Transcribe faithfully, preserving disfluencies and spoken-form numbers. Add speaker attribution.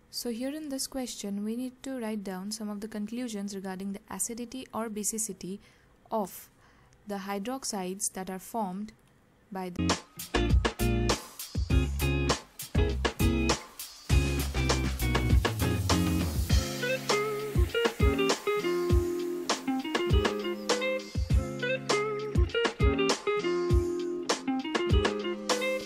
Speaker 1: So here in this question, we need to write down some of the conclusions regarding the acidity or basicity of the hydroxides that are formed by the